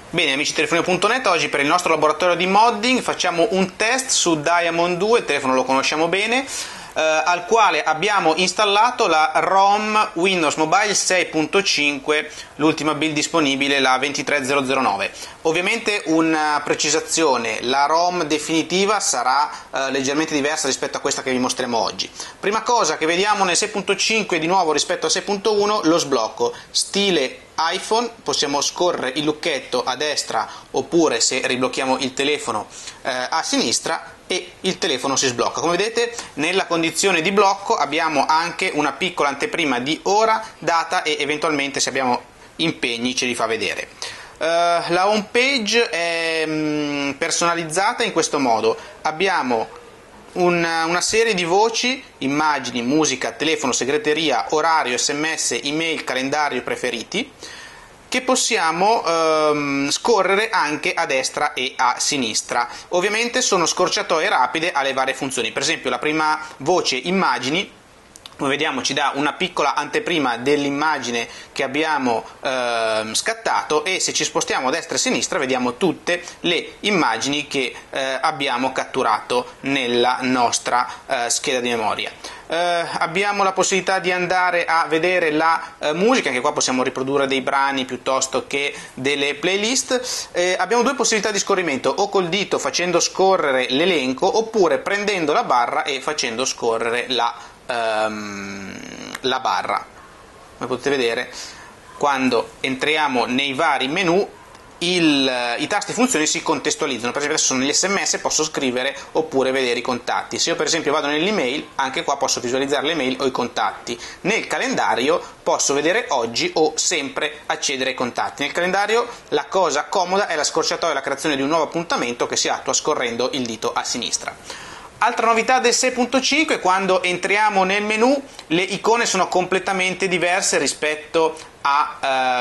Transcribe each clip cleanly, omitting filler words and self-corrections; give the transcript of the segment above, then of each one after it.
Bene amici telefonino.net, oggi per il nostro laboratorio di modding facciamo un test su Diamond 2, il telefono lo conosciamo bene, al quale abbiamo installato la ROM Windows Mobile 6.5, l'ultima build disponibile, la 23009. Ovviamente una precisazione, la ROM definitiva sarà leggermente diversa rispetto a questa che vi mostriamo oggi. Prima cosa che vediamo nel 6.5 di nuovo rispetto al 6.1, lo sblocco, stile iPhone, possiamo scorrere il lucchetto a destra oppure se riblocchiamo il telefono a sinistra e il telefono si sblocca. Come vedete nella condizione di blocco abbiamo anche una piccola anteprima di ora, data e eventualmente se abbiamo impegni ce li fa vedere. La home page è personalizzata in questo modo, abbiamo una serie di voci, immagini, musica, telefono, segreteria, orario, sms, email, calendario, preferiti, che possiamo scorrere anche a destra e a sinistra. Ovviamente sono scorciatoie rapide alle varie funzioni. Per esempio la prima voce, immagini, come vediamo ci dà una piccola anteprima dell'immagine che abbiamo scattato, e se ci spostiamo a destra e a sinistra vediamo tutte le immagini che abbiamo catturato nella nostra scheda di memoria. Abbiamo la possibilità di andare a vedere la musica, anche qua possiamo riprodurre dei brani piuttosto che delle playlist. Abbiamo due possibilità di scorrimento, o col dito facendo scorrere l'elenco oppure prendendo la barra e facendo scorrere la barra. Come potete vedere, quando entriamo nei vari menu i tasti funzioni si contestualizzano. Per esempio adesso sono negli sms, posso scrivere oppure vedere i contatti. Se io per esempio vado nell'email, anche qua posso visualizzare le mail o i contatti. Nel calendario posso vedere oggi o sempre accedere ai contatti. Nel calendario la cosa comoda è la scorciatoia, la creazione di un nuovo appuntamento che si attua scorrendo il dito a sinistra. Altra novità del 6.5, quando entriamo nel menu le icone sono completamente diverse rispetto al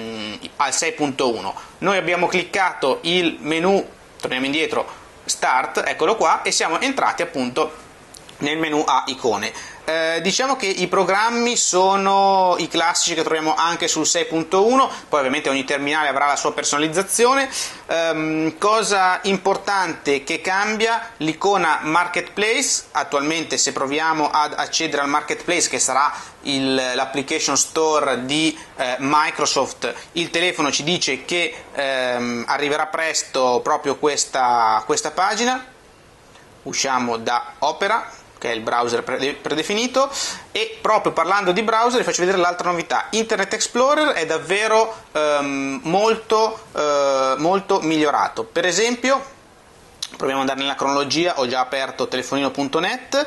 6.1. Noi abbiamo cliccato il menu, torniamo indietro, Start, eccolo qua, e siamo entrati appunto nel menu a icone. Diciamo che i programmi sono i classici che troviamo anche sul 6.1, poi ovviamente ogni terminale avrà la sua personalizzazione. Cosa importante che cambia, l'icona Marketplace. Attualmente se proviamo ad accedere al Marketplace, che sarà l'application store di Microsoft, il telefono ci dice che arriverà presto proprio questa pagina. Usciamo da Opera, che è il browser predefinito, e proprio parlando di browser vi faccio vedere l'altra novità. Internet Explorer è davvero molto migliorato. Per esempio proviamo ad andare nella cronologia, ho già aperto telefonino.net,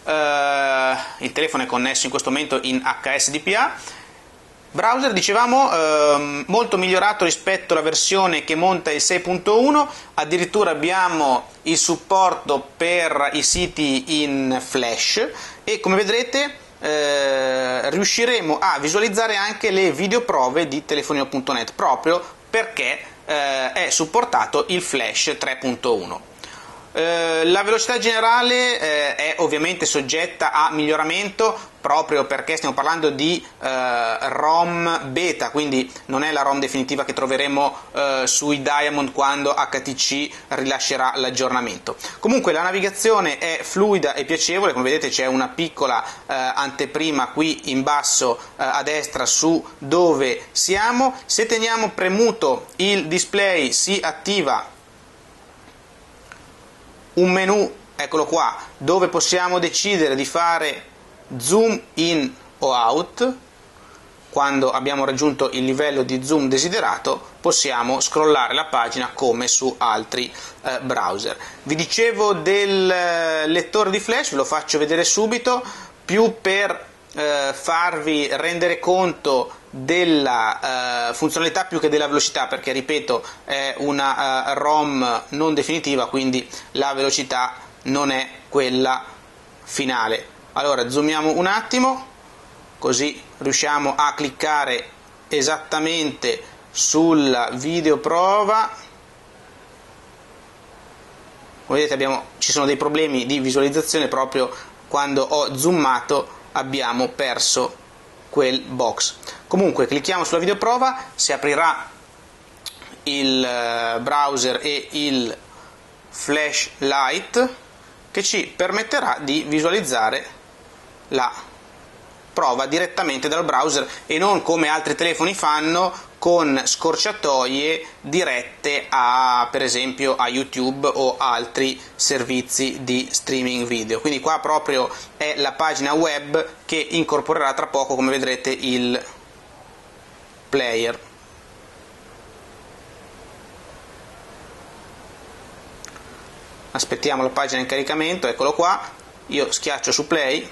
il telefono è connesso in questo momento in HSDPA. Browser, dicevamo, molto migliorato rispetto alla versione che monta il 6.1, addirittura abbiamo il supporto per i siti in Flash e come vedrete riusciremo a visualizzare anche le videoprove di telefonino.net proprio perché è supportato il Flash 3.1. La velocità generale è ovviamente soggetta a miglioramento proprio perché stiamo parlando di ROM beta, quindi non è la ROM definitiva che troveremo sui Diamond quando HTC rilascerà l'aggiornamento. Comunque la navigazione è fluida e piacevole, come vedete c'è una piccola anteprima qui in basso a destra su dove siamo. Se teniamo premuto il display si attiva un menu, eccolo qua, dove possiamo decidere di fare zoom in o out. Quando abbiamo raggiunto il livello di zoom desiderato possiamo scrollare la pagina come su altri browser. Vi dicevo del lettore di flash, ve lo faccio vedere subito, più per farvi rendere conto della funzionalità più che della velocità, perché ripeto è una ROM non definitiva, quindi la velocità non è quella finale. Allora zoomiamo un attimo così riusciamo a cliccare esattamente sulla videoprova. Come vedete ci sono dei problemi di visualizzazione, proprio quando ho zoomato abbiamo perso quel box. Comunque clicchiamo sulla videoprova, si aprirà il browser e il flashlight, che ci permetterà di visualizzare la prova direttamente dal browser e non come altri telefoni fanno con scorciatoie dirette a, per esempio, a YouTube o altri servizi di streaming video. Quindi qua proprio è la pagina web che incorporerà tra poco, come vedrete, il player. Aspettiamo la pagina in caricamento, eccolo qua, io schiaccio su play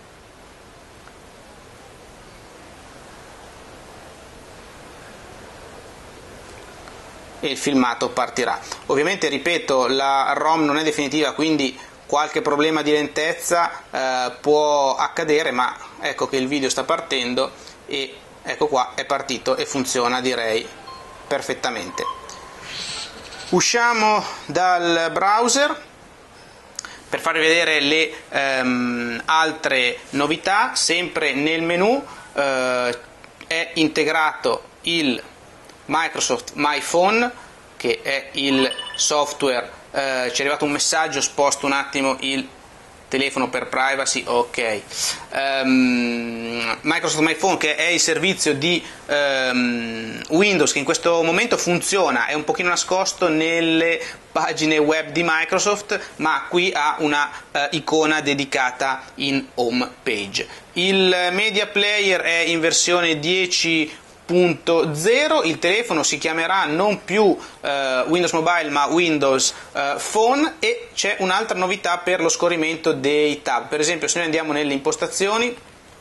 e il filmato partirà. Ovviamente, ripeto, la ROM non è definitiva, quindi qualche problema di lentezza può accadere, ma ecco che il video sta partendo e ecco qua, è partito e funziona, direi, perfettamente. Usciamo dal browser per farvi vedere le altre novità. Sempre nel menu è integrato il Microsoft My Phone, che è il software. Ci è arrivato un messaggio, sposto un attimo il telefono per privacy, ok. Microsoft My Phone, che è il servizio di Windows che in questo momento funziona, è un pochino nascosto nelle pagine web di Microsoft, ma qui ha una icona dedicata in home page. Il media player è in versione 10.0, il telefono si chiamerà non più Windows Mobile ma Windows Phone, e c'è un'altra novità per lo scorrimento dei tab. Per esempio, se noi andiamo nelle impostazioni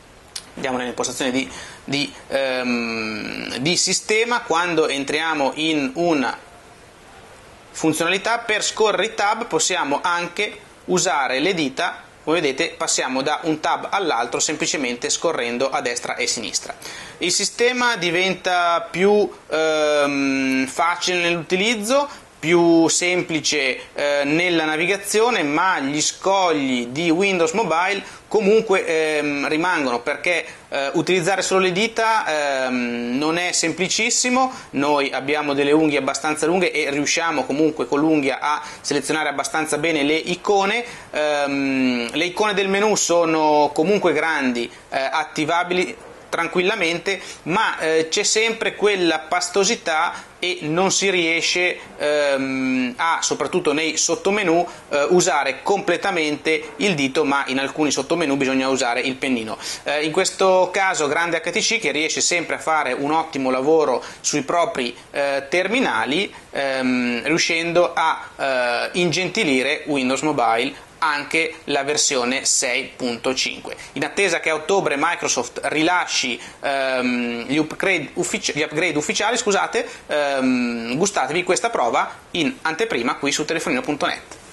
di sistema, quando entriamo in una funzionalità, per scorrere i tab possiamo anche usare le dita. Come vedete, passiamo da un tab all'altro semplicemente scorrendo a destra e a sinistra. Il sistema diventa più facile nell'utilizzo, più semplice nella navigazione, ma gli scogli di Windows Mobile comunque rimangono, perché utilizzare solo le dita non è semplicissimo. Noi abbiamo delle unghie abbastanza lunghe e riusciamo comunque con l'unghia a selezionare abbastanza bene le icone. Le icone del menu sono comunque grandi, attivabili tranquillamente, ma c'è sempre quella pastosità e non si riesce soprattutto nei sottomenu, usare completamente il dito, ma in alcuni sottomenu bisogna usare il pennino. In questo caso grande HTC, che riesce sempre a fare un ottimo lavoro sui propri terminali, riuscendo a ingentilire Windows Mobile, anche la versione 6.5. In attesa che a ottobre Microsoft rilasci gli upgrade ufficiali, gustatevi questa prova in anteprima qui su telefonino.net.